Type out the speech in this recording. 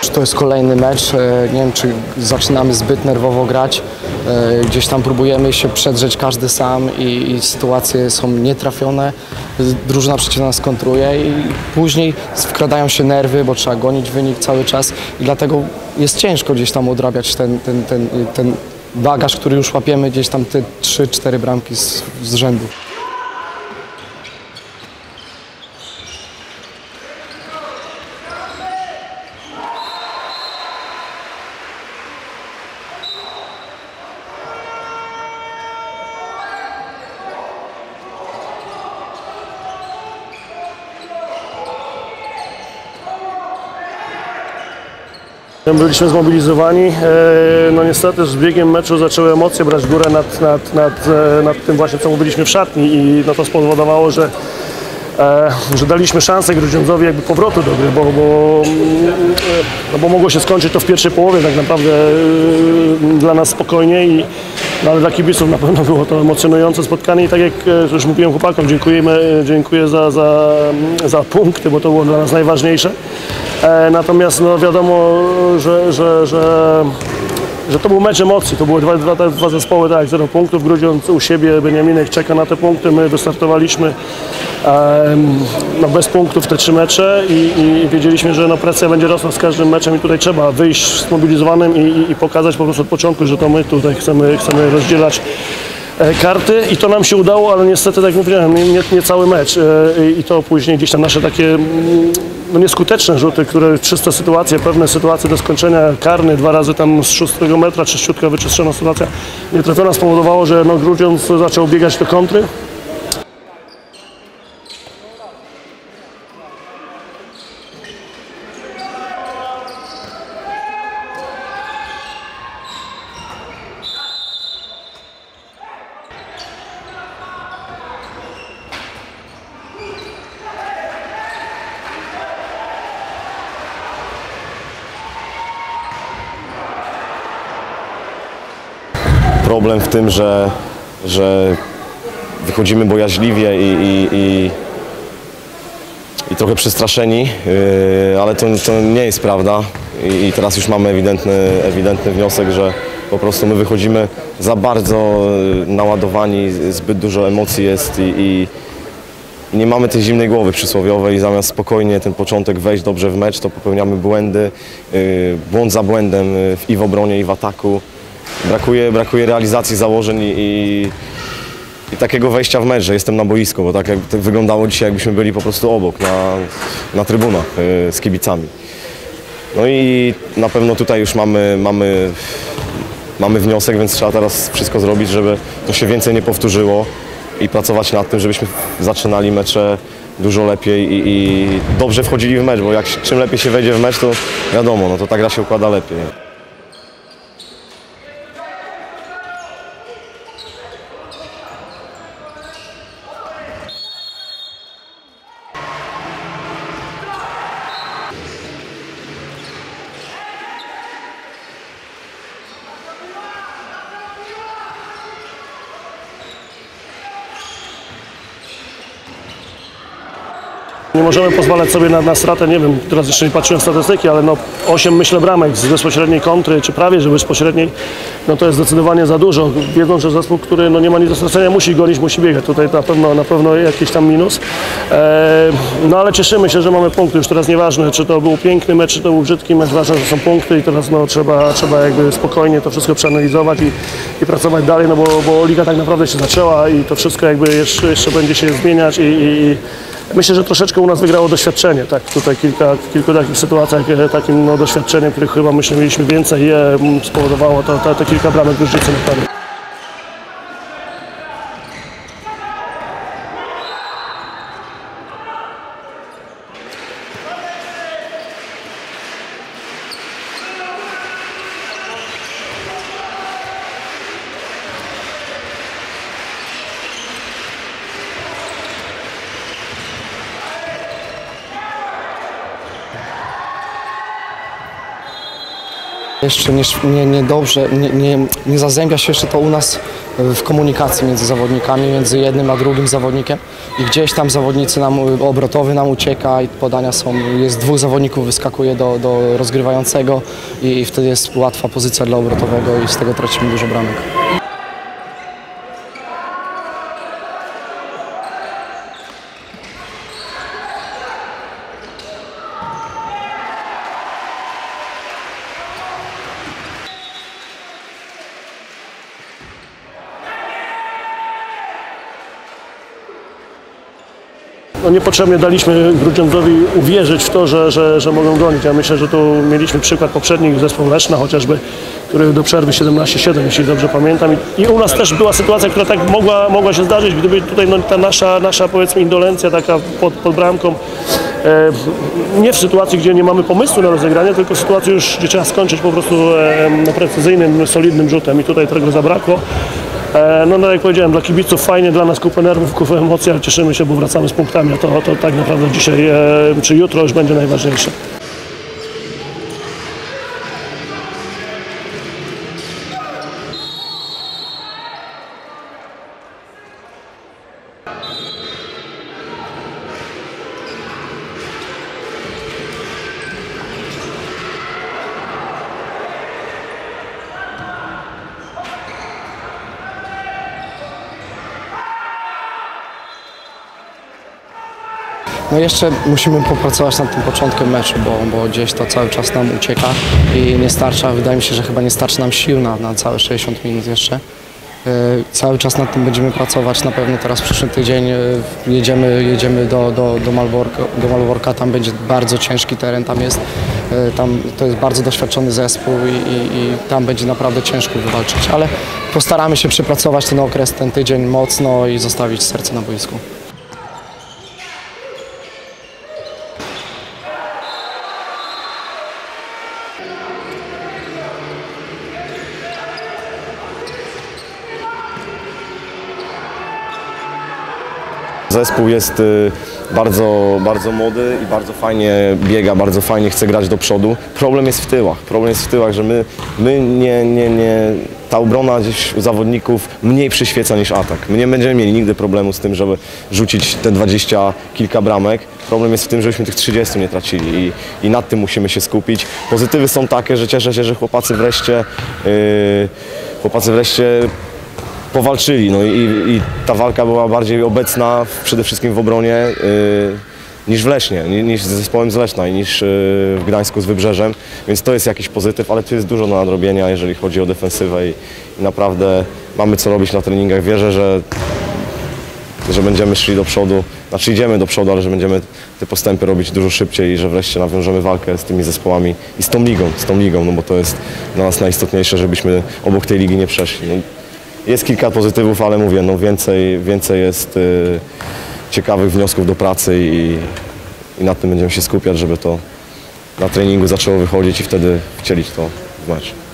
czy to jest kolejny mecz. Nie wiem, czy zaczynamy zbyt nerwowo grać. Gdzieś tam próbujemy się przedrzeć każdy sam i sytuacje są nietrafione. Drużyna przeciwna nas kontruje i później wkradają się nerwy, bo trzeba gonić wynik cały czas i dlatego jest ciężko gdzieś tam odrabiać ten bagaż, który już łapiemy, gdzieś tam te 3-4 bramki z rzędu. Byliśmy zmobilizowani, no niestety z biegiem meczu zaczęły emocje brać górę nad tym właśnie, co mówiliśmy w szatni i no to spowodowało, że daliśmy szansę Grudziądzowi jakby powrotu do gry, bo mogło się skończyć to w pierwszej połowie tak naprawdę dla nas spokojnie, ale dla kibiców na pewno było to emocjonujące spotkanie i tak jak już mówiłem chłopakom, dziękuję za punkty, bo to było dla nas najważniejsze. Natomiast no wiadomo, że to był mecz emocji, to były dwa zespoły, tak, 0 punktów, Grudziądz u siebie, Beniaminek czeka na te punkty, my wystartowaliśmy no, bez punktów te 3 mecze i wiedzieliśmy, że no, presja będzie rosła z każdym meczem i tutaj trzeba wyjść zmobilizowanym i pokazać po prostu od początku, że to my tutaj chcemy rozdzielać karty i to nam się udało, ale niestety, tak jak mówiłem, nie cały mecz i to później gdzieś tam nasze takie no, nieskuteczne rzuty, które czyste sytuacje, pewne sytuacje do skończenia, karny 2 razy tam z 6 metra, czyściutka wyczyszczona sytuacja nietrafiona spowodowało, że no, Grudziądz zaczął biegać do kontry. Problem w tym, że wychodzimy bojaźliwie i trochę przestraszeni, ale to nie jest prawda i teraz już mamy ewidentny wniosek, że po prostu my wychodzimy za bardzo naładowani, zbyt dużo emocji jest i nie mamy tej zimnej głowy przysłowiowej i zamiast spokojnie ten początek wejść dobrze w mecz, to popełniamy błędy, błąd za błędem i w obronie, i w ataku. Brakuje realizacji założeń i takiego wejścia w mecz, że jestem na boisku, bo tak wyglądało dzisiaj, jakbyśmy byli po prostu obok, na trybunach z kibicami. No i na pewno tutaj już mamy wniosek, więc trzeba teraz wszystko zrobić, żeby to się więcej nie powtórzyło i pracować nad tym, żebyśmy zaczynali mecze dużo lepiej i dobrze wchodzili w mecz, bo czym lepiej się wejdzie w mecz, to wiadomo, no to ta gra się układa lepiej. Nie możemy pozwalać sobie na stratę, nie wiem, teraz jeszcze nie patrzyłem w statystyki, ale no 8 myślę bramek z bezpośredniej kontry, czy prawie że bezpośredniej, no to jest zdecydowanie za dużo. Wiedząc, że zespół, który no nie ma nic do stracenia, musi gonić, musi biegać. Tutaj na pewno jakiś tam minus. No ale cieszymy się, że mamy punkty. Już teraz nieważne, czy to był piękny mecz, czy to był brzydki mecz, ważne, że są punkty i teraz no trzeba jakby spokojnie to wszystko przeanalizować i pracować dalej, no bo liga tak naprawdę się zaczęła i to wszystko jakby jeszcze będzie się zmieniać i myślę, że troszeczkę u nas wygrało doświadczenie, tak, tutaj kilku takich sytuacjach, takim no, doświadczeniem, których chyba myślę mieliśmy więcej, spowodowało to kilka bramek różnicy na pewno. Jeszcze niedobrze, nie zazębia się jeszcze to u nas w komunikacji między zawodnikami, między jednym a drugim zawodnikiem i gdzieś tam zawodnicy obrotowy nam ucieka i podania jest dwóch zawodników, wyskakuje do rozgrywającego i wtedy jest łatwa pozycja dla obrotowego i z tego tracimy dużo bramek. No niepotrzebnie daliśmy Grudziądzowi uwierzyć w to, że mogą gonić. Ja myślę, że tu mieliśmy przykład poprzednich zespołu Leszna chociażby, który do przerwy 17-7, jeśli dobrze pamiętam. I u nas też była sytuacja, która tak mogła się zdarzyć, gdyby tutaj no, ta nasza powiedzmy indolencja taka pod bramką, nie w sytuacji, gdzie nie mamy pomysłu na rozegranie, tylko w sytuacji już, gdzie trzeba skończyć po prostu precyzyjnym, solidnym rzutem i tutaj tego zabrakło. No jak powiedziałem, dla kibiców fajnie, dla nas kupę nerwów, kupę emocji, ale cieszymy się, bo wracamy z punktami, a to tak naprawdę dzisiaj czy jutro już będzie najważniejsze. No jeszcze musimy popracować nad tym początkiem meczu, bo gdzieś to cały czas nam ucieka i nie starcza, wydaje mi się, że chyba nie starczy nam sił na całe 60 minut jeszcze. Cały czas nad tym będziemy pracować, na pewno teraz w przyszły tydzień jedziemy do Malborka, tam będzie bardzo ciężki teren, to jest bardzo doświadczony zespół i tam będzie naprawdę ciężko wywalczyć, ale postaramy się przepracować ten okres, ten tydzień mocno i zostawić serce na boisku. Zespół jest bardzo młody i bardzo fajnie biega, bardzo fajnie chce grać do przodu. Problem jest w tyłach, że ta obrona gdzieś u zawodników mniej przyświeca niż atak. My nie będziemy mieli nigdy problemu z tym, żeby rzucić te 20 kilka bramek. Problem jest w tym, żebyśmy tych 30 nie tracili i nad tym musimy się skupić. Pozytywy są takie, że cieszę się, że chłopacy wreszcie powalczyli, no i ta walka była bardziej obecna przede wszystkim w obronie niż w Lesznie, niż z zespołem z Leszna i niż w Gdańsku z Wybrzeżem, więc to jest jakiś pozytyw, ale tu jest dużo do nadrobienia, jeżeli chodzi o defensywę i naprawdę mamy co robić na treningach. Wierzę, że będziemy szli do przodu, znaczy idziemy do przodu, ale że będziemy te postępy robić dużo szybciej i że wreszcie nawiążemy walkę z tymi zespołami i z tą ligą, no bo to jest dla nas najistotniejsze, żebyśmy obok tej ligi nie przeszli. No, jest kilka pozytywów, ale mówię, no więcej jest ciekawych wniosków do pracy i nad tym będziemy się skupiać, żeby to na treningu zaczęło wychodzić i wtedy wcielić to w mecz.